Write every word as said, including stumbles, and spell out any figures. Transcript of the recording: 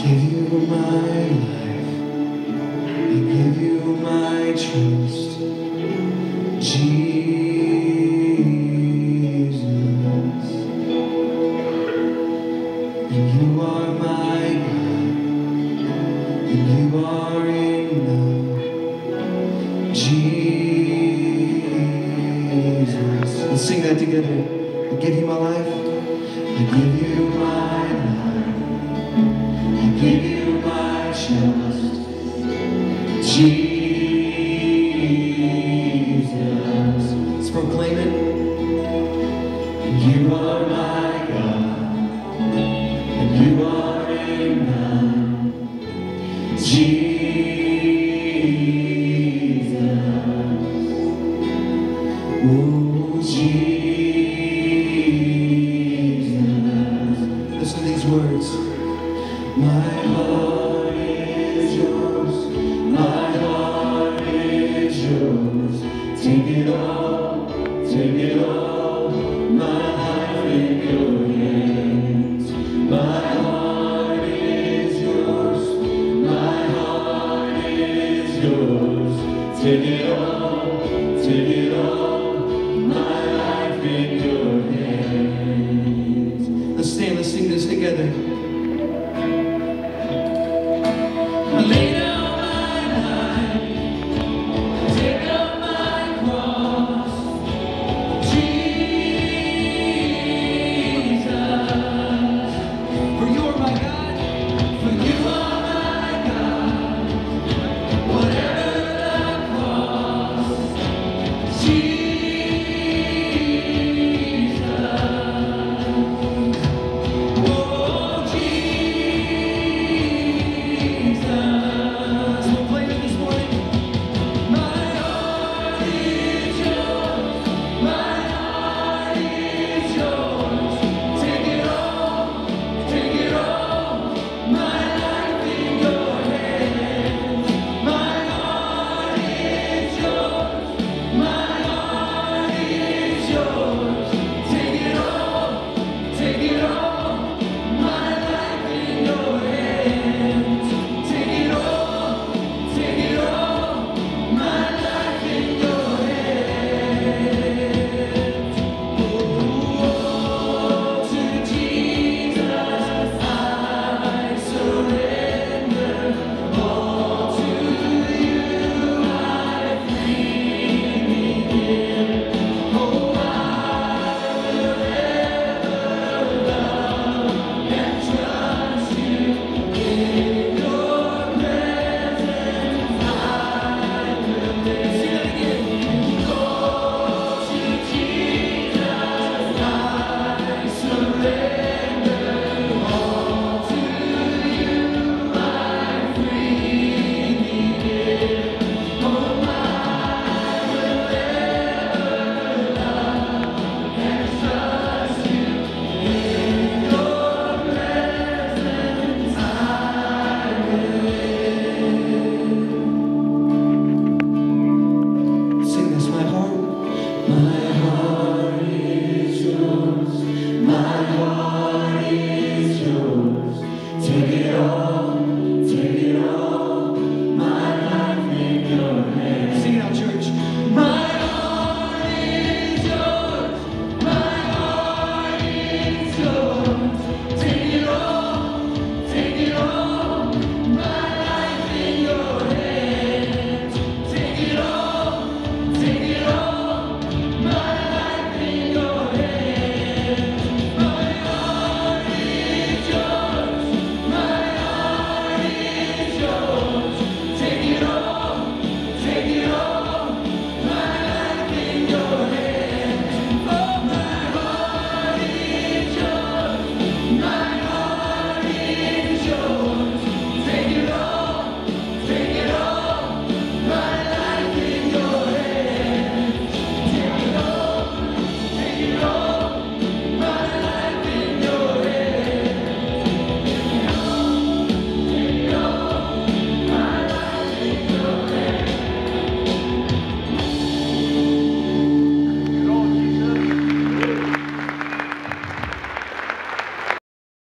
give you my life. I give you my trust. Jesus. And you are my God. And you are enough. Jesus. Let's sing that together. I give you my life. I give you my life. I give you my trust. Jesus. Let's proclaim it. You are my God. And you are enough. Jesus. Oh, Jesus. Listen to these words. My heart.